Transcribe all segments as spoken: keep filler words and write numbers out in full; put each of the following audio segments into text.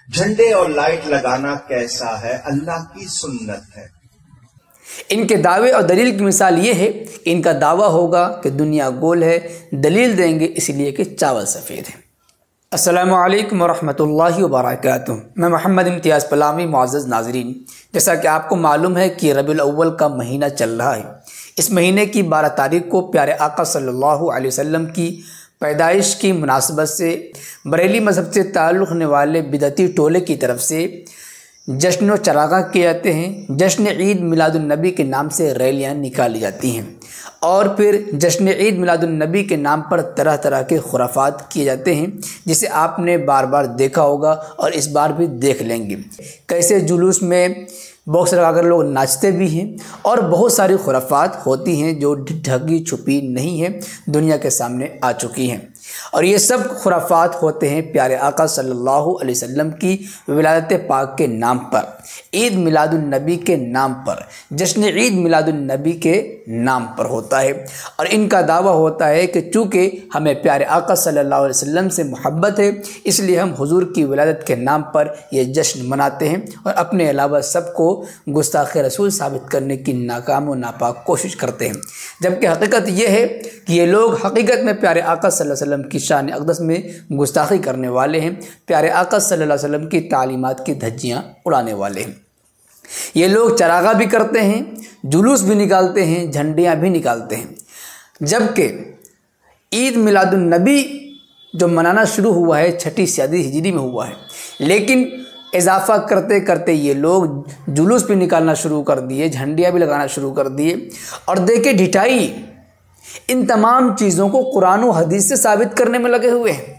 झंडे और लाइट लगाना कैसा है? अल्लाह की सुन्नत है। इनके दावे और दलील की मिसाल ये है, इनका दावा होगा कि दुनिया गोल है, दलील देंगे इसलिए कि चावल सफ़ेद है। अस्सलामु अलैकुम वरहमतुल्लाहि वबरकातुहू। मैं मोहम्मद इम्तियाज़ पलामी। मुअज़्ज़ज़ नाज़रीन, जैसा कि आपको मालूम है कि रबीउल अव्वल का महीना चल रहा है। इस महीने की बारह तारीख को प्यारे आका सल्लल्लाहु अलैहि वसल्लम की पैदाइश की मुनासबत से बरेली मज़हब से ताल्लुक़ रखने वाले बिदअती टोले की तरफ से जश्न व चरागा किए जाते हैं। जश्न ईद मिलादुन्नबी के नाम से रैलियाँ निकाली जाती हैं और फिर जश्न ईद मिलादुन्नबी के नाम पर तरह तरह के खुराफात किए जाते हैं, जिसे आपने बार बार देखा होगा और इस बार भी देख लेंगे। कैसे जुलूस में बॉक्स लगाकर लोग नाचते भी हैं और बहुत सारी खुराफात होती हैं जो ढकी छुपी नहीं है, दुनिया के सामने आ चुकी हैं। और ये सब खुराफात होते हैं प्यारे आका सल्लल्लाहु अलैहि वसल्लम की विलादत पाक के नाम पर, ईद मिलादुन्नबी के नाम पर, जश्न ईद मिलादुन्नबी के नाम पर होता है। और इनका दावा होता है कि चूँकि हमें प्यारे आका सल्लल्लाहु अलैहि वसल्लम से मोहब्बत है, इसलिए हम हुजूर की विलादत के नाम पर ये जश्न मनाते हैं और अपने अलावा सबको गुस्ताख रसूल साबित करने की नाकाम व नापाक कोशिश करते हैं। जबकि हकीकत ये है कि ये लोग हकीकत में प्यारे आका सल्लल्लाहु अलैहि वसल्लम की शान अक़दस में गुस्ताखी करने वाले हैं, प्यारे आका सल्लल्लाहु अलैहि वसल्लम की तालीमात की धज्जियाँ उड़ाने वाले हैं। ये लोग चरागा भी करते हैं, जुलूस भी निकालते हैं, झंडियाँ भी निकालते हैं। जबकि ईद मिलादुन्नबी जो मनाना शुरू हुआ है छठी सदी हिजरी में हुआ है, लेकिन इजाफा करते करते ये लोग जुलूस भी निकालना शुरू कर दिए, झंडियाँ भी लगाना शुरू कर दिए। और देखे ढिठाई इन तमाम चीज़ों को कुरान और हदीस से साबित करने में लगे हुए हैं।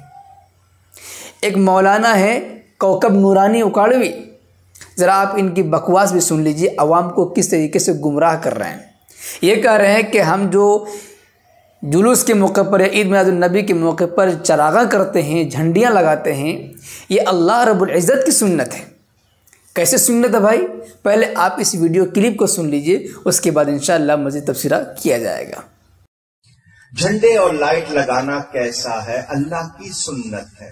एक मौलाना है कौकब नूरानी उकाड़वी, ज़रा आप इनकी बकवास भी सुन लीजिए, अवाम को किस तरीके से गुमराह कर रहे हैं। ये कह रहे हैं कि हम जो जुलूस के मौके पर या ईद मिलादुन्नबी के मौके पर चरागा करते हैं, झंडियाँ लगाते हैं, ये अल्लाह रब्बुल इज़्ज़त की सुन्नत है। कैसे सुन्नत है भाई? पहले आप इस वीडियो क्लिप को सुन लीजिए, उसके बाद इंशाअल्लाह मज़ीद तफसीरा किया जाएगा। झंडे और लाइट लगाना कैसा है? अल्लाह की सुन्नत है।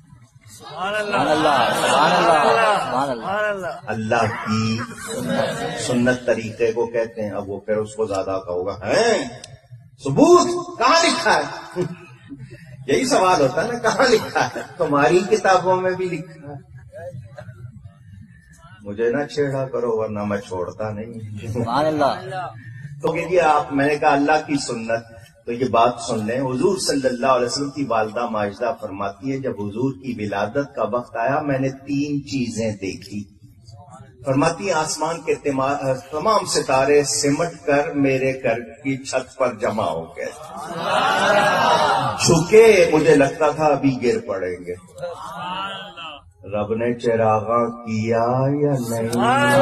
अल्लाह की सुन्नत तरीके को कहते हैं। अब वो फिर उसको ज्यादा कहोगा है सबूत कहाँ लिखा है? यही सवाल होता है ना, कहाँ लिखा है? तुम्हारी किताबों में भी लिखा है। मुझे ना छेड़ा करो वरना मैं छोड़ता नहीं। तो ये आप, मैंने कहा अल्लाह की सुन्नत, तो ये बात सुन लें। हुजूर सल्लल्लाहु अलैहि वसल्लम की वालिदा माजिदा फरमाती है, जब हुजूर की विलादत का वक्त आया मैंने तीन चीजें देखी। फरमाती आसमान के तमाम सितारे सिमट कर मेरे घर की छत पर जमा हो गए, झुके, मुझे लगता था अभी गिर पड़ेंगे। रब ने चिरागा किया या नहीं?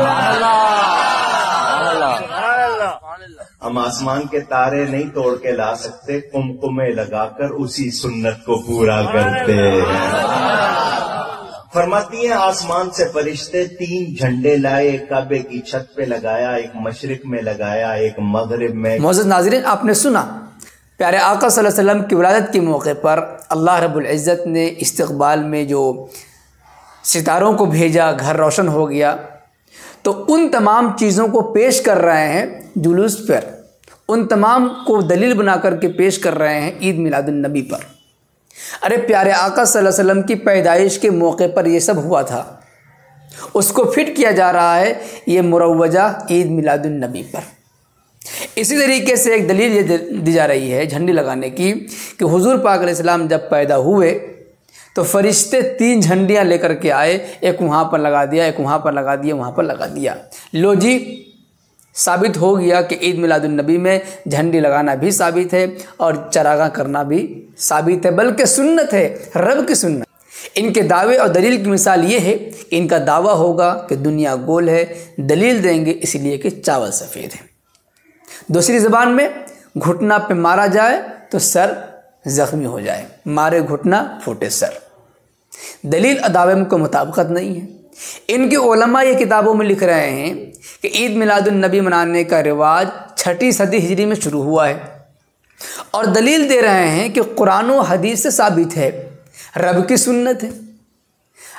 हम आसमान के तारे नहीं तोड़ के ला सकते, कुमकुमे लगाकर उसी सुन्नत को पूरा करते हैं। फरमाती है आसमान से फरिश्ते तीन झंडे लाए, एक काबे की छत पे लगाया, एक मशरिक में लगाया, एक मगरिब में। मुअज़्ज़ज़ नाज़रीन, आपने सुना प्यारे आका सल्लल्लाहु अलैहि वसल्लम की विलादत के मौके पर अल्लाह रब्बुल इज़्ज़त ने इस्तक़बाल में जो सितारों को भेजा, घर रोशन हो गया। तो उन तमाम चीज़ों को पेश कर रहे हैं जुलूस पर, उन तमाम को दलील बना करके पेश कर रहे हैं ईद मिलादुन्नबी पर। अरे प्यारे आका सल्लल्लाहु अलैहि वसल्लम की पैदाइश के मौके पर ये सब हुआ था, उसको फिट किया जा रहा है ये मुरव्वजा ईद मिलादुन्नबी पर। इसी तरीके से एक दलील ये दी जा रही है झंडी लगाने की कि हुजूर पाक अलैहिस्सलाम जब पैदा हुए तो फरिश्ते तीन झंडियाँ लेकर के आए, एक वहाँ पर लगा दिया, एक वहाँ पर लगा दिया, वहाँ पर लगा दिया। लो जी, साबित हो गया कि ईद मिलादुन्नबी में झंडी लगाना भी साबित है और चरागा करना भी साबित है, बल्कि सुन्नत है, रब की सुन्नत। इनके दावे और दलील की मिसाल ये है, इनका दावा होगा कि दुनिया गोल है, दलील देंगे इसलिए कि चावल सफ़ेद है। दूसरी ज़बान में घुटना पे मारा जाए तो सर ज़ख्मी हो जाए, मारे घुटना फूटे सर। दलील दावे में कोई मुताबिकत नहीं है। इनके उलमा ये किताबों में लिख रहे हैं कि ईद मिलादुन्नबी मनाने का रिवाज छठी सदी हिजरी में शुरू हुआ है और दलील दे रहे हैं कि कुरान और हदीस से साबित है, रब की सुन्नत है।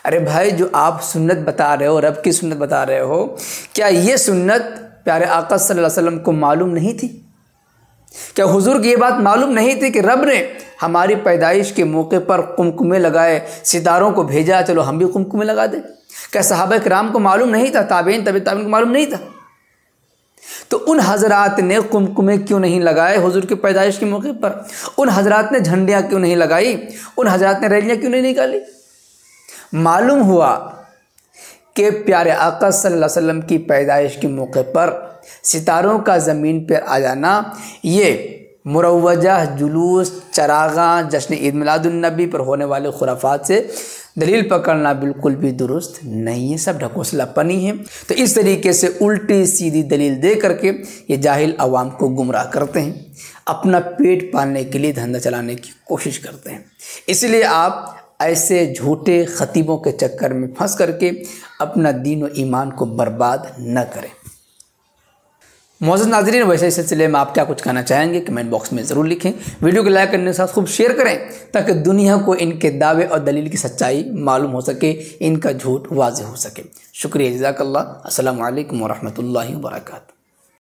अरे भाई, जो आप सुन्नत बता रहे हो, रब की सुन्नत बता रहे हो, क्या ये सुन्नत प्यारे आका सल्लल्लाहु अलैहि वसल्लम को मालूम नहीं थी? क्या हुजूर की ये बात मालूम नहीं थी कि रब ने हमारी पैदाइश के मौके पर कुमकुमे लगाए, सितारों को भेजा, चलो हम भी कुमकुमे लगा दें? क्या सहाबा किराम को मालूम नहीं था? ताबीन, तबी ताबीन को मालूम नहीं था? तो उन हजरात ने कुमकुमे क्यों नहीं लगाए हुजूर की पैदाइश के मौके पर? उन हजरात ने झंडियाँ क्यों नहीं लगाई? उन हजरात ने रैलियाँ क्यों नहीं निकाली? मालूम हुआ कि प्यारे आका सल्लल्लाहु अलैहि वसल्लम की पैदाइश के मौके पर सितारों का ज़मीन पर आ जाना, ये मुरवजा जुलूस, चरागा, जश्न ईद मिलादुन्नबी पर होने वाले खुराफात से दलील पकड़ना बिल्कुल भी दुरुस्त नहीं है, सब ढकोसलापनी है। तो इस तरीके से उल्टी सीधी दलील दे करके ये जाहिल अवाम को गुमराह करते हैं, अपना पेट पालने के लिए धंधा चलाने की कोशिश करते हैं। इसलिए आप ऐसे झूठे खतीबों के चक्कर में फंस करके अपना दीन और ईमान को बर्बाद न करें। मौजूद नाज़रीन, वैसे इस सिलसिले में आप क्या कुछ कहना चाहेंगे कमेंट बॉक्स में ज़रूर लिखें। वीडियो को लाइक करने के साथ खूब शेयर करें ताकि दुनिया को इनके दावे और दलील की सच्चाई मालूम हो सके, इनका झूठ वाज़ेह हो सके। शुक्रिया, जज़ाकल्लाह। अस्सलामु अलैकुम व रहमतुल्लाहि व बरकातहू।